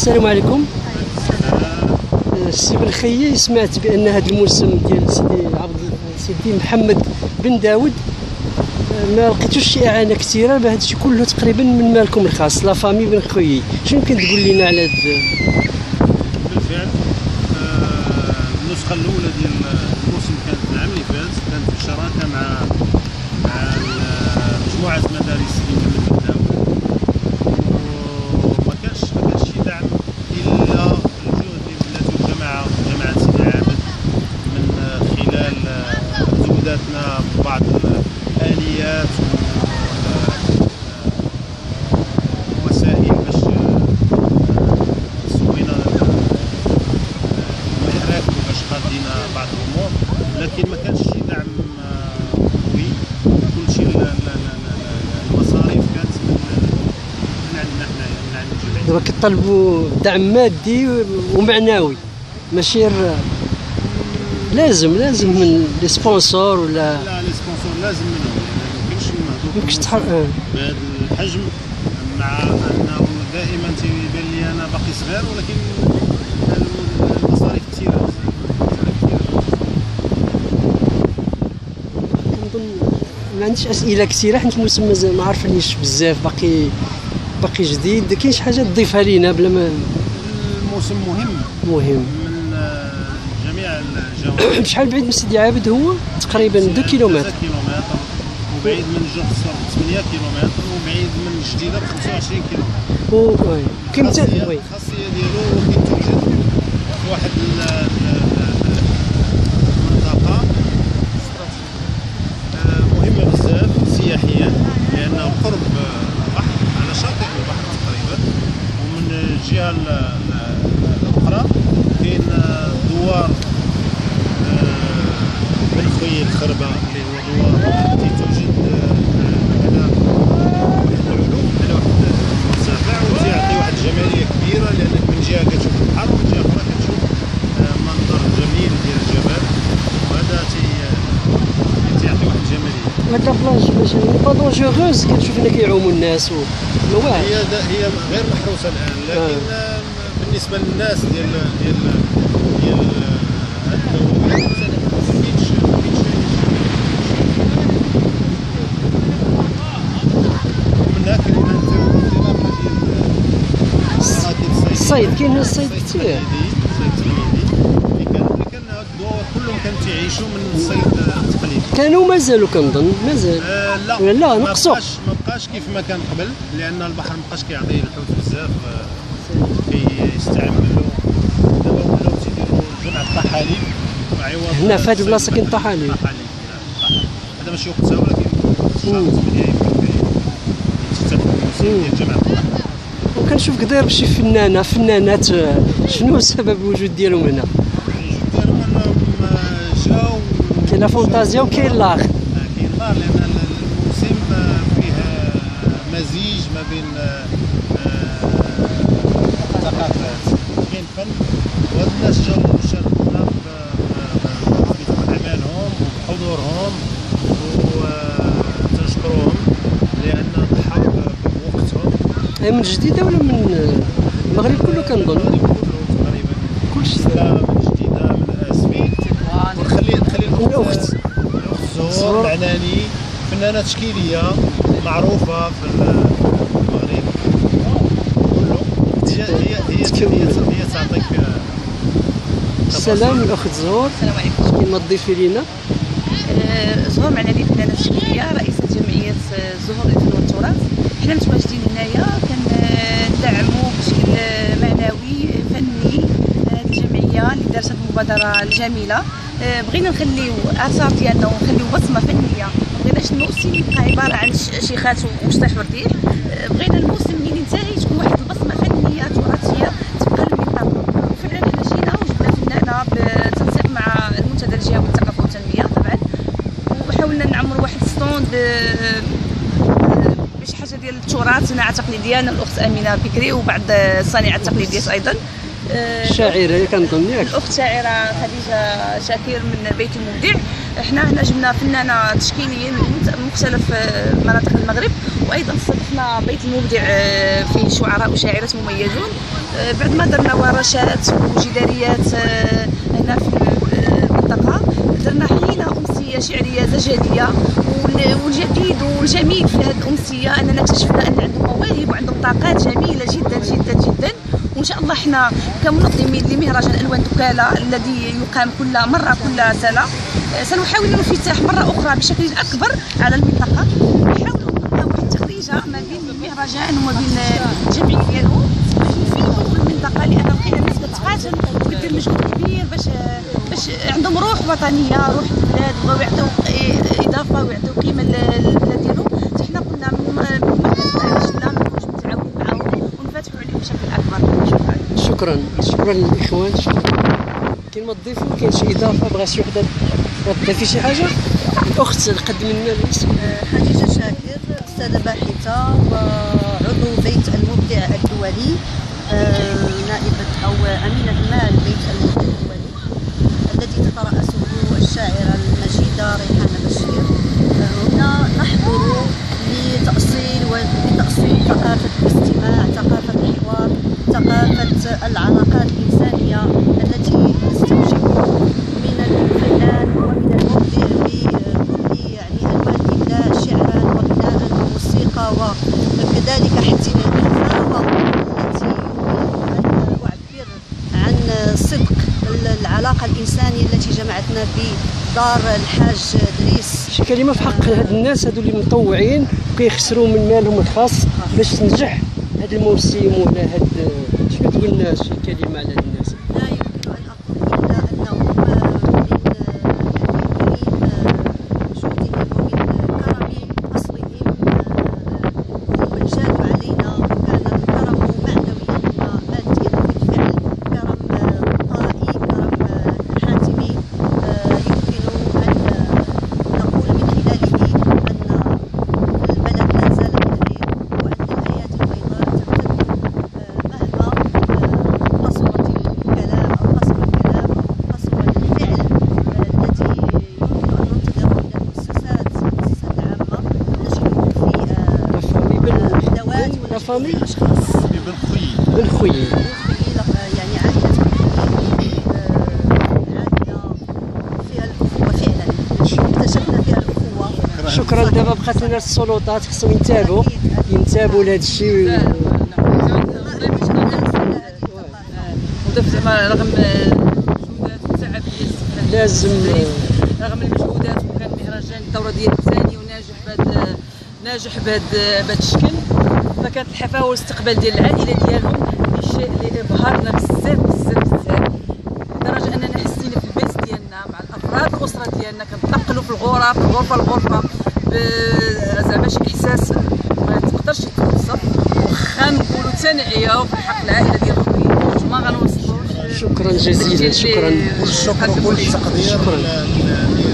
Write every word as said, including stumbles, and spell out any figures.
السلام عليكم. السي بن خيي، سمعت بان هذا الموسم ديال سيدي عبد سيدي محمد بن داود ما لقيتوش شي اعانه كثيره بهذا الشيء كله تقريبا من مالكم الخاص لا فامي بن خيي. شنو يمكن تقول لنا على هذا؟ بالفعل النسخه الاولى ديال الموسم كانت العام اللي فات، كانت في الشراكه مع مع مجموعه مدارس سيدي محمد بن داود، وما كانش ما كانش شي دعم الا الجهد التي جمع جماعه سيدي عابد من خلال زوداتنا ببعض الاليات ووسائل باش سوينا المحرك وباش قادينا بعض الامور، لكن ما كانش شي دعم قوي. كلشي المصاريف كانت من عندنا حنايا من عند الجمعيه. دابا كطلبوا دعم مادي ومعنوي، ماشي لازم لازم من لي سبونسور ولا لا لي سبونسور لازم منهم، لان ما يمكنش نهضروا يمكنش تحرق بهذا الحجم، مع انه دائما تيبان لي انا باقي صغير، ولكن المصاريف كثيره. كنظن ما عنديش اسئله كثيره حيت الموسم مازال ما عارفينيش بزاف، باقي باقي جديد. كاين شي حاجه تضيفها لينا بلا ما؟ الموسم مهم مهم من جميع الجوانب. بشحال بعيد من سيدي عابد هو؟ تقريبا اثنين كيلومتر. ثلاثة كيلومتر، وبعيد من جرس ثمانية كيلومتر، وبعيد من جديده ب خمسة وعشرين كيلومتر. وي كيمتى وي الخاصيه ديالو كي توجد في واحد المنطقه مهمه بزاف سياحيا، لانه قرب البحر على شاطئ البحر تقريبا، ومن الجهه الاخرى كاين دوار بن خوي الخربه اللي هو دوار التي توجد على واحد العلو على واحد المرتفع، وتعطي واحد الجماليه كبيره، لانك من جهه كتشوف البحر ومن جهه اخرى كتشوف منظر جميل ديال الجبل، وهذا تيعطي واحد الجماليه. هاد لابلاج باش با دونجوغوز كتشوف هنا كيعوموا الناس والواعر. هي هي غير محروسه الان، لكن آه. بالنسبه للناس ديال ديال ديال الدوله الصيد. كاين الصيد كثير، الصيد التقليدي اللي كان اللي كان هاد الدوار كلهم كانوا تيعيشوا من الصيد التقليدي. كانوا مازالوا كنظن مازال آه لا لا نقصوا، ما بقاش ما بقاش كيف ما كان قبل، لان البحر ما بقاش كيعطي الحوت بزاف كيستعملوا. دابا ولاو تيديروا جمع الطحالب عوض هنا في هذه البلاصه كاين طحالب. هذا ماشي وقتها، ولكن شهر ثمانية يمكن تتابع الموسم ديال جمع الطحالب. وكنشوف كداير شي فنانه فنانات، شنو سبب الوجود ديالهم هنا؟ الوجود ديالهم انهم جاو، كاين فونتازيا وكاين لاغ. كاين لاغ، لان الموسم فيه مزيج ما بين الثقافات، كاين فن، وهاد الناس جاو شاركونا باعمالهم وبحضورهم، وتنشكروهم لان ضحاو بوقتهم. هي من جديده ولا من المغرب كله كنظن؟ تقريبا كلشي من جديده من اسفين. ونخلي نخلي الاخت الاخت زهور العناني فنانه تشكيليه معروفه في المغرب كله. هي هي هي هي تعطيك السلام. الاخت زهور، السلام عليكم. كيما تضيفي لينا؟ زهور معناني فنانه تشكيليه، رئيسه جمعيه زهور للفن والتراث. حنا متواجدين هنايا كندعموا بشكل معنوي فني هذه الجمعيه اللي دارت هذه المبادره الجميله. بغينا نخليو اثار ديالنا ونخليو بصمه فنيه، ما بغيناش الموسم يبقى عباره عن شيخات وشطيح ورديح. بغينا الموسم ملي ينتهي تكون واحد البصمه فنيه تراثيه تبقى للمنطقه. وفعلا حنا جينا وجبنا فنانه بالتنسيق مع المنتدى الجهوي للثقافه والتنميه طبعا، وحاولنا نعمروا واحد ستوند بشي حاجه ديال التراث صناعه تقليديه. انا الاخت امينه بكري وبعض الصانعات التقليديات ايضا. شاعره كنظن ياك؟ الاخت شاعره خديجه شاكر من بيت المبدع. احنا هنا جبنا فنانه تشكيليين من مختلف مناطق المغرب، وايضا استضفنا بيت المبدع فيه شعراء وشاعرات مميزون. بعد ما درنا ورشات وجداريات هنا في المنطقه، درنا حينا امسيه شعريه زجاجيه. والجديد والجميل في هذه الامسيه اننا اكتشفنا ان عندهم مواهب وعندهم طاقات جميله جدا جدا جدا. وان شاء الله احنا كمنظمين لمهرجان الوان دكاله الذي يقام كل مره كل سنه سنحاول الانفتاح مره اخرى بشكل اكبر على المنطقه. نحاول نلقى واحد التخريجه ما بين المهرجان وما بين الجمعيه ديالو باش نفيدوا المنطقه، لان كاين الناس كتقاتل وكدير مجهود كبير باش باش عندهم روح وطنيه، روح البلاد، بغاو يعطيو اضافه ويعطيو قيمه للبلاد ديالهم. حنا قلنا ما شفنا ما نكونوش متعاونين معاهم ونفتحوا عليهم بشكل اكبر. شكرا شكرا شكرا للاخوان. شكرا. كاين ما تضيفوا؟ كاين شي اضافه بغا شي وحده تضيفي شي حاجه؟ الاخت قدم لنا الاسم. خديجه شاكر، استاذه باحثه وعضو بيت المبدع الدولي، نائبه او امينه المال بيت المبدع الدولي الذي تترأسه الشاعره المجيده ريحانه بشير. هنا نحضر لتأصيل ولتأصيل ثقافه الاستماع، ثقافه الحوار، ثقافه العلاقات الانسانيه التي تستوجب من الفنان ومن المبدع بكل يعني الوان الابداع، شعرا وغناء وموسيقى وكذلك حتى الفراغه التي يمكن ان اعبر عن صدق العلاقه الانسانيه التي جمعتنا بدار الحاج دريس. شي كلمه في حق هاد الناس هادو اللي مطوعين وكيخسروا من مالهم الخاص باش تنجح هاد الموسم ولا هاد، شنو تقول لنا شي كلمه على هاد الناس؟ لا يمكن ان اقول الا انهم من جودهم ومن كرم اصلهم وجادوا علينا، وكان الكرم معنويا وماديا بالفعل، كرم طائي، كرم حاتمي. يمكن ان نقول من خلاله ان البلد لا زال بخير، وان الايادي البيضاء تمتد مهما قصرت الكلام او قصر الكلام او قصر الفعل الذي يمكن ان ننتظره من المؤسسات المؤسسات العامه. نجده في الادوات لافامي ونجده في الاشخاص. بن خويي بن خويي يعني عائله بن خويي، عائله فيها الاخوه فعلا، اكتشفنا فيها الاخوه. شكرا. دابا بقات لنا السلطات خصهم ينتبهوا ينتبهوا لهذا الشيء. زعما رغم المجهودات والتعب ديال لازم رغم المجهودات، وكان مهرجان الدوره ديال الثاني وناجح بهذا ناجح بهذا بهذا الشكل، فكانت الحفاوه والاستقبال ديال العائله ديالهم الشيء اللي ابهرنا بزاف بزاف بزاف، لدرجه اننا حسينا في البيت ديالنا مع الافراد الاسره ديالنا كنتنقلوا في الغرف الغرفه الغرفه زعما شي احساس ما تقدرش توصف. واخا نقولوا تنعيه في حق العائله ديال خويا ما غنوصفوش. شكرا جزيلا. شكرا والشكر كل تقدير